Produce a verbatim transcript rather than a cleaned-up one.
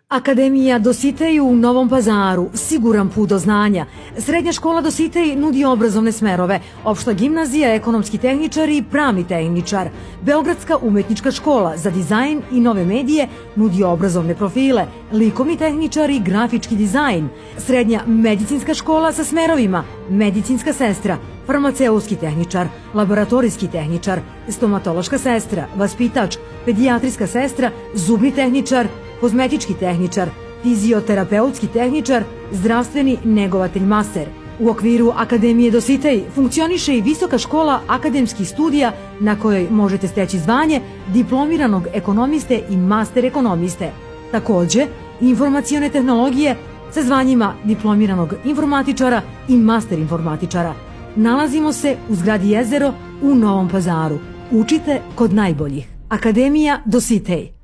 Akademija Dositej u Novom Pazaru, siguran put do znanja. Srednja škola Dositej nudi obrazovne smerove, opšta gimnazija, ekonomski tehničar i pravni tehničar. Beogradska umetnička škola za dizajn i nove medije nudi obrazovne profile, likovni tehničar i grafički dizajn. Srednja medicinska škola sa smerovima medicinska sestra, farmaceutski tehničar, laboratorijski tehničar, stomatološka sestra, vaspitač, pedijatrijska sestra, zubni tehničar, kozmetički tehničar, fizioterapeutski tehničar, zdravstveni negovatelj master. U okviru Akademije Dositej funkcioniše i Visoka škola akademskih studija na kojoj možete steći zvanje diplomiranog ekonomiste i master ekonomiste. Takođe, informacione tehnologije sa zvanjima diplomiranog informatičara i master informatičara. Nalazimo se u zgradi Jezero u Novom Pazaru. Učite kod najboljih. Akademija Dositej.